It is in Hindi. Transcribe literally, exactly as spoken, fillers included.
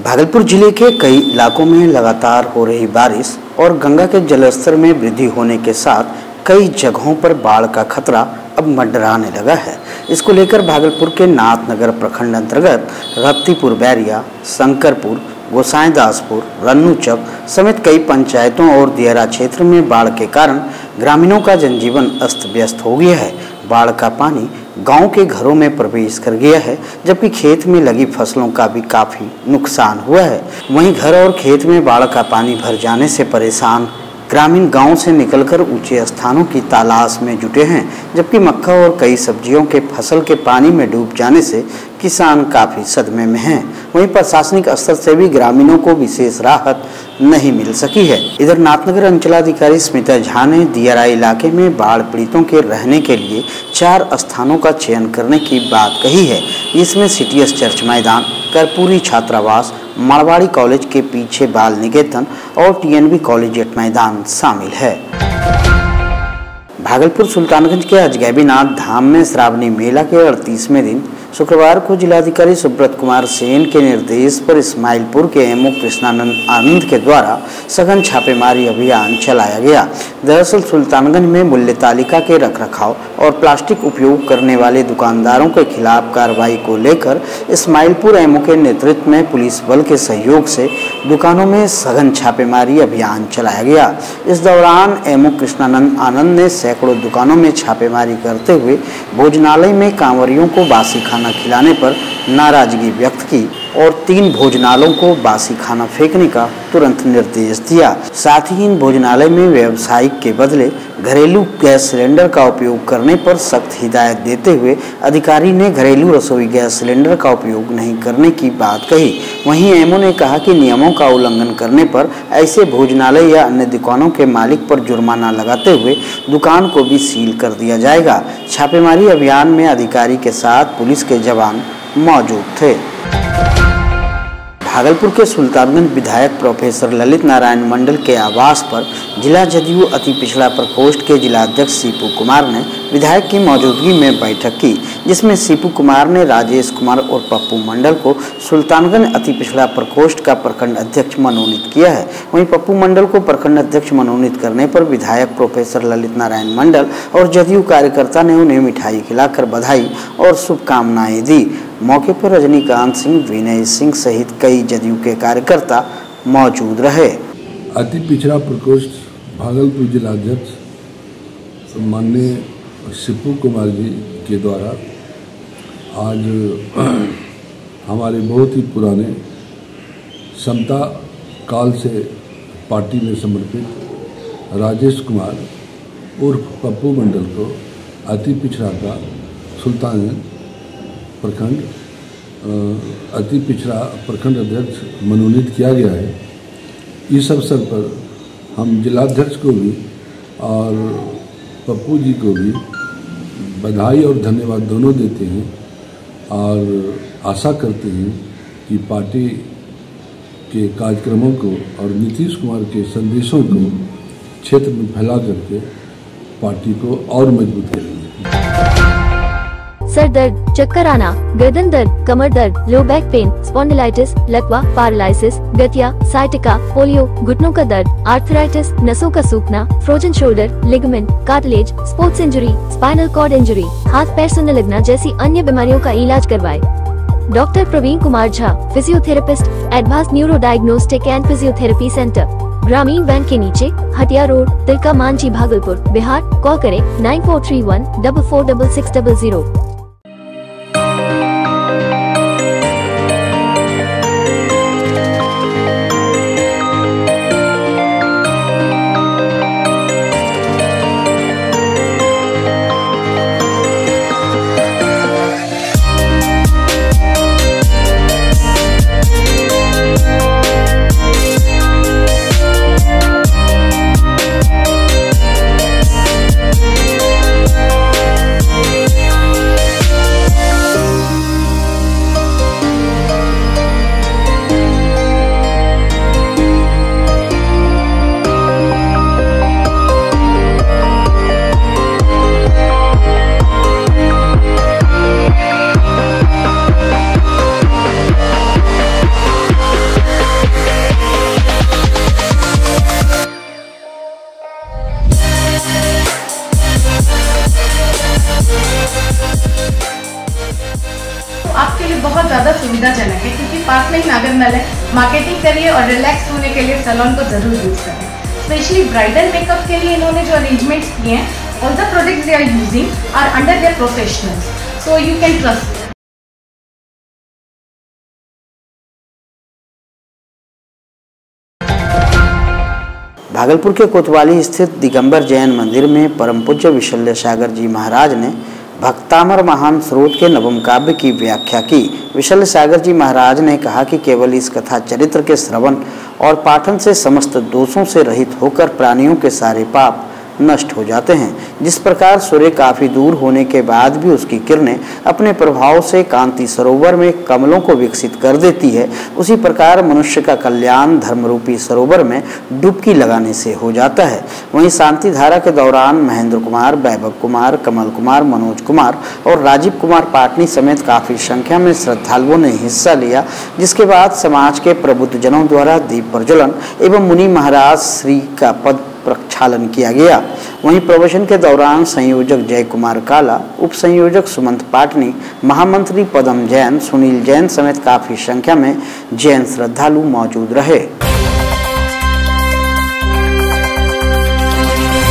भागलपुर जिले के कई इलाकों में लगातार हो रही बारिश और गंगा के जलस्तर में वृद्धि होने के साथ कई जगहों पर बाढ़ का खतरा अब मंडराने लगा है। इसको लेकर भागलपुर के नाथनगर प्रखंड अंतर्गत रत्तीपुर बैरिया, शंकरपुर, गोसाईदासपुर, रन्नूचक समेत कई पंचायतों और दियारा क्षेत्र में बाढ़ के कारण ग्रामीणों का जनजीवन अस्त व्यस्त हो गया है। बाढ़ का पानी गांव के घरों में प्रवेश कर गया है, जबकि खेत में लगी फसलों का भी काफी नुकसान हुआ है। वहीं घर और खेत में बाढ़ का पानी भर जाने से परेशान ग्रामीण गांव से निकलकर ऊंचे स्थानों की तलाश में जुटे हैं, जबकि मक्का और कई सब्जियों के फसल के पानी में डूब जाने से किसान काफी सदमे में हैं। वहीं प्रशासनिक स्तर से भी ग्रामीणों को विशेष राहत नहीं मिल सकी है। इधर नाथनगर अंचलाधिकारी स्मिता झा ने दियारा इलाके में बाढ़ पीड़ितों के रहने के लिए चार स्थानों का चयन करने की बात कही है, जिसमें सीटीएस चर्च मैदान, कर्पूरी छात्रावास, मारवाड़ी कॉलेज के पीछे बाल निकेतन और टीएनबी कॉलेजिएट मैदान शामिल है। भागलपुर सुल्तानगंज के अजगैबीनाथ धाम में श्रावणी मेला के अड़तीसवें दिन शुक्रवार को जिलाधिकारी सुब्रत कुमार सेन के निर्देश पर इस्माइलपुर के एमओ कृष्णानंद आनंद के द्वारा सघन छापेमारी अभियान चलाया गया। दरअसल सुल्तानगंज में मूल्य तालिका के रखरखाव और प्लास्टिक उपयोग करने वाले दुकानदारों के खिलाफ कार्रवाई को लेकर इस्माइलपुर एमओ के नेतृत्व में पुलिस बल के सहयोग से दुकानों में सघन छापेमारी अभियान चलाया गया। इस दौरान एमओ कृष्णानंद आनंद ने सैकड़ों दुकानों में छापेमारी करते हुए भोजनालय में कांवरियों को बासी खाना खिलाने पर नाराजगी व्यक्त की और तीन भोजनालयों को बासी खाना फेंकने का तुरंत निर्देश दिया। साथ ही इन भोजनालय में व्यावसायिक के बदले घरेलू गैस सिलेंडर का उपयोग करने पर सख्त हिदायत देते हुए अधिकारी ने घरेलू रसोई गैस सिलेंडर का उपयोग नहीं करने की बात कही। वहीं एमओ ने कहा कि नियमों का उल्लंघन करने पर ऐसे भोजनालय या अन्य दुकानों के मालिक पर जुर्माना लगाते हुए दुकान को भी सील कर दिया जाएगा। छापेमारी अभियान में अधिकारी के साथ पुलिस के जवान मौजूद थे। भागलपुर के सुल्तानगंज विधायक प्रोफेसर ललित नारायण मंडल के आवास पर जिला जदयू अति पिछड़ा प्रकोष्ठ के जिलाध्यक्ष सीपू कुमार ने विधायक की मौजूदगी में बैठक की, जिसमें सीपू कुमार ने राजेश कुमार और पप्पू मंडल को सुल्तानगंज अति पिछड़ा प्रकोष्ठ का प्रखंड अध्यक्ष मनोनीत किया है। वहीं पप्पू मंडल को प्रखंड अध्यक्ष मनोनीत करने पर विधायक प्रोफेसर ललित नारायण मंडल और जदयू कार्यकर्ता ने उन्हें मिठाई खिलाकर बधाई और शुभकामनाएं दी। मौके पर रजनीकांत सिंह, विनय सिंह सहित कई जदयू के कार्यकर्ता मौजूद रहे। अति पिछड़ा प्रकोष्ठ भागलपुर जिलाध्यक्ष माननीय सीपू कुमार जी के द्वारा आज हमारे बहुत ही पुराने समता काल से पार्टी में समर्पित राजेश कुमार उर्फ पप्पू मंडल को अति पिछड़ा का सुल्तानगंज प्रखंड अति पिछड़ा प्रखंड अध्यक्ष मनोनीत किया गया है। इस अवसर पर हम जिलाध्यक्ष को भी और पप्पू जी को भी बधाई और धन्यवाद दोनों देते हैं और आशा करते हैं कि पार्टी के कार्यक्रमों को और नीतीश कुमार के संदेशों को क्षेत्र में फैला करके पार्टी को और मजबूत करेंगे। सर दर्द, चक्कर आना, गर्दन दर्द, कमर दर्द, लो बैक पेन, स्पॉन्डिलाइटिस, लकवा, पैरालिसिस, गठिया, साइटिका, पोलियो, घुटनों का दर्द, आर्थराइटिस, नसों का सूखना, frozen shoulder, ligament, cartilage, sports injury, spinal cord injury, हाथ पैर सुनने लगना जैसी अन्य बीमारियों का इलाज करवाए। Doctor Praveen Kumar Jha, physiotherapist, advance neuro diagnostic and physiotherapy centre, ग्रामीण बैंक के नीचे, हटिया रोड, तिलका मांझी, भागलपुर, बिहार। कॉल करें nine four three one double four double six double zero. ज़्यादा सुविधाजनक है, क्योंकि पास में ही नागर नल है। मार्केटिंग करिए और रिलैक्स होने के लिए सैलून को ज़रूर यूज़ करें। स्पेशली ब्राइडल मेकअप के लिए इन्होंने जो अरेंजमेंट्स किए हैं, all the products they are using are under their professionals, so you can trust. Bhagalpur के कोतवाली स्थित दिगंबर जैन मंदिर में परम पूज्य विशल्य सागर जी महाराज ने भक्तामर महान स्रोत के नवम काव्य की व्याख्या की। विशल्य सागर जी महाराज ने कहा कि केवल इस कथा चरित्र के श्रवण और पाठन से समस्त दोषों से रहित होकर प्राणियों के सारे पाप नष्ट हो जाते हैं। जिस प्रकार सूर्य काफी दूर होने के बाद भी उसकी किरणें अपने प्रभाव से कांति सरोवर में कमलों को विकसित कर देती है, उसी प्रकार मनुष्य का कल्याण धर्मरूपी सरोवर में डुबकी लगाने से हो जाता है। वहीं शांति धारा के दौरान महेंद्र कुमार, वैभव कुमार, कमल कुमार, मनोज कुमार और राजीव कुमार पाटनी समेत काफी संख्या में श्रद्धालुओं ने हिस्सा लिया, जिसके बाद समाज के प्रबुद्ध जनों द्वारा दीप प्रज्वलन एवं मुनि महाराज श्री का पद प्रक्षालन किया गया। वहीं प्रवचन के दौरान संयोजक जय कुमार काला, उप संयोजक सुमंत पाटनी, महामंत्री पदम जैन, सुनील जैन समेत काफी संख्या में जैन श्रद्धालु मौजूद रहे।